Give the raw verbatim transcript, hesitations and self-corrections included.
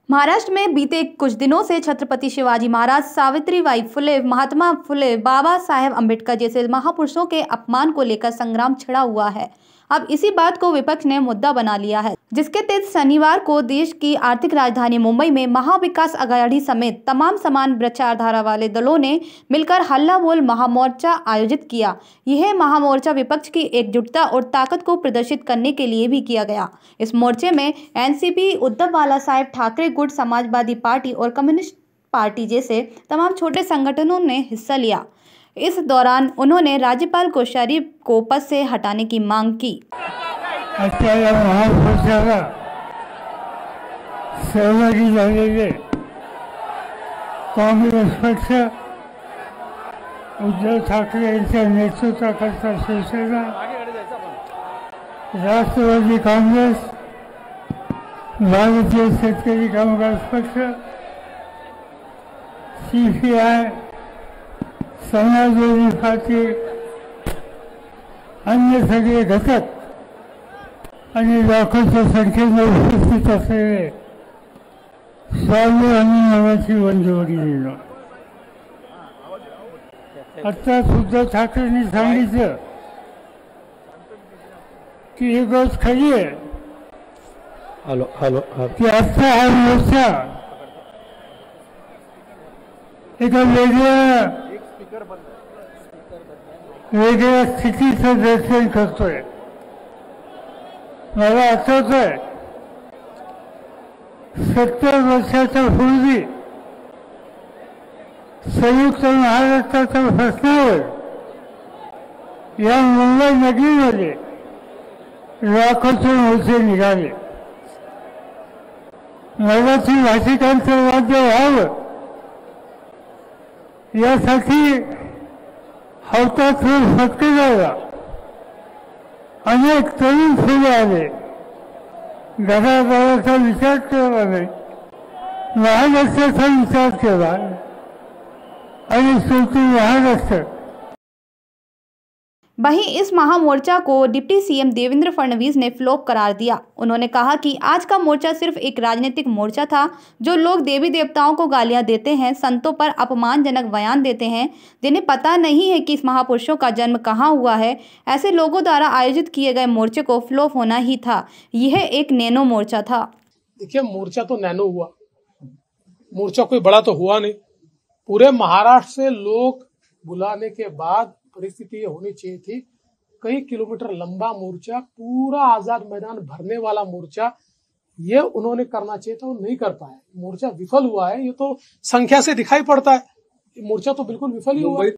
महाराष्ट्र में बीते कुछ दिनों से छत्रपति शिवाजी महाराज, सावित्रीबाई फुले, महात्मा फुले, बाबा साहेब अम्बेडकर जैसे महापुरुषों के अपमान को लेकर संग्राम छिड़ा हुआ है। अब इसी बात को विपक्ष ने मुद्दा बना लिया है, जिसके तहत शनिवार को देश की आर्थिक राजधानी मुंबई में महाविकास अघाड़ी समेत तमाम समान विचारधारा वाले दलों ने मिलकर हल्ला बोल महामोर्चा आयोजित किया। यह महामोर्चा विपक्ष की एकजुटता और ताकत को प्रदर्शित करने के लिए भी किया गया। इस मोर्चे में एनसीपी, उद्धव बाला साहेब ठाकरे गुट, समाजवादी पार्टी और कम्युनिस्ट पार्टी जैसे तमाम छोटे संगठनों ने हिस्सा लिया। इस दौरान उन्होंने राज्यपाल कोश्यारी को पद से हटाने की मांग की। अच्छा, महामोर्चाला सहभागी झालेले काँग्रेस पक्ष, उद्धव ठाकरे यांच्या नेतृत्वाखालचा शिवसेना, राष्ट्रवादी काँग्रेस, भारतीय शेतकरी कामगार पक्ष, सीपीआय, समाजवादी पार्टी, अन्य सगळे घटक आणि लाखोच्या संख्येने उपस्थित असलेले स्वाभिमानी नावाची वंजवडी दिली। आता उद्धव ठाकरेंनी सांगितलं की ही गोष्ट खरी आहे हॅलो हॅलो की आता हा मोर्चा एका वेगळ्या वेगळ्या स्थितीचं दर्शन करतोय। मला आठवतंय सत्तर वर्षाच्या पूर्वी संयुक्त महाराष्ट्राच्या प्रश्नावर या मुंबई नगरीमध्ये लाखोचे मोर्चे निघाले। मराठी भाषिकांचं राज्य व्हावं यासाठी हौतात्म्य फटकेला अनेक तरुण फुले आले। घराघराचा विचार केला नाही, महाराष्ट्राचा विचार केला आणि शेवटी महाराष्ट्र। वहीं इस महामोर्चा को डिप्टी सीएम देवेंद्र फडणवीस ने फ्लॉप करार दिया। उन्होंने कहा कि आज का मोर्चा सिर्फ एक राजनीतिक मोर्चा था। जो लोग देवी देवताओं को गालियां देते हैं, संतों पर अपमानजनक बयान देते हैं, जिन्हें पता नहीं है कि इस महापुरुषों का जन्म कहाँ हुआ है, ऐसे लोगों द्वारा आयोजित किए गए मोर्चे को फ्लॉप होना ही था। यह एक नैनो मोर्चा था। देखिए, मोर्चा तो नैनो हुआ, मोर्चा कोई बड़ा तो हुआ नहीं। पूरे महाराष्ट्र से लोग बुलाने के बाद परिस्थिति ये होनी चाहिए थी, कई किलोमीटर लंबा मोर्चा, पूरा आजाद मैदान भरने वाला मोर्चा, ये उन्होंने करना चाहिए था, वो नहीं कर पाए। मोर्चा विफल हुआ है, ये तो संख्या से दिखाई पड़ता है। मोर्चा तो बिल्कुल विफल ही हुआ।